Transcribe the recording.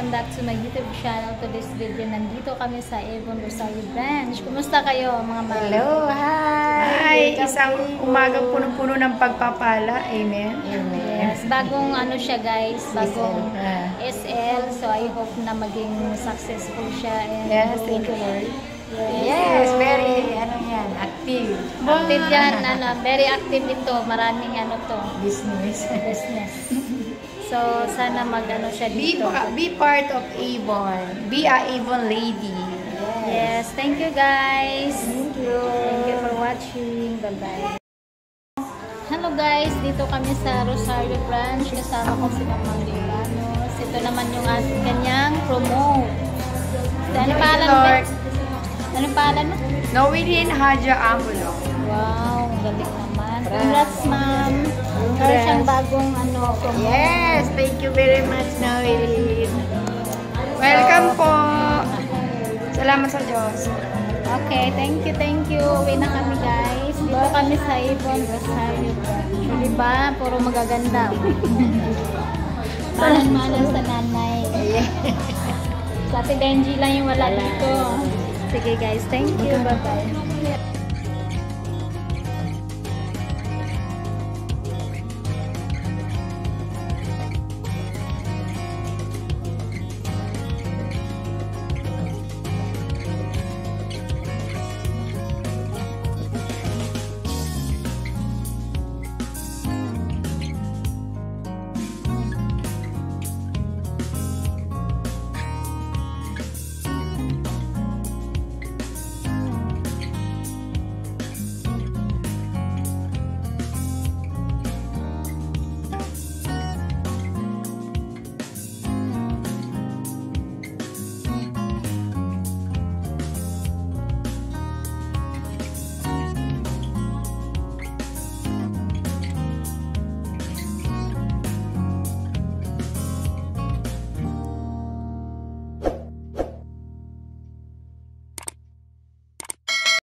welcome back to my YouTube channel. To this video, nandito kami sa Avon Rosario Branch. Kumusta kayo mga ma'am? Hello, hi! Isang umagang puno-puno ng pagpapala. Amen. Amen. Yes, bagong ano siya guys, bagong SL. So I hope na maging successful siya. And yes, thank you Lord. Yes, very active. Active yan, very active ito. Maraming Business. So, sana mag-ano siya dito. Be part of Avon. Be a Avon lady. Yes. Thank you guys. Thank you. Thank you for watching. Bye-bye. Hello guys, dito kami sa Rosario Branch. Kasama ko si Mamang Libanos. Ito naman yung kanyang promo. Ano pangalan? Anong pangalan mo? Noelin Haja Angulo. Wow, galing naman. Congrats, ma'am. Meron siyang bagong promo. Yes, thank you very much, Noelin. Welcome po. Salamat sa Diyos. Okay, thank you. Uwi na kami, guys. Dito kami sa Avon Rosario. Diba? Puro magaganda. Mahal sa nanay. Sa Ate Benji lang yung wala dito. Sige guys, thank you. Bye-bye.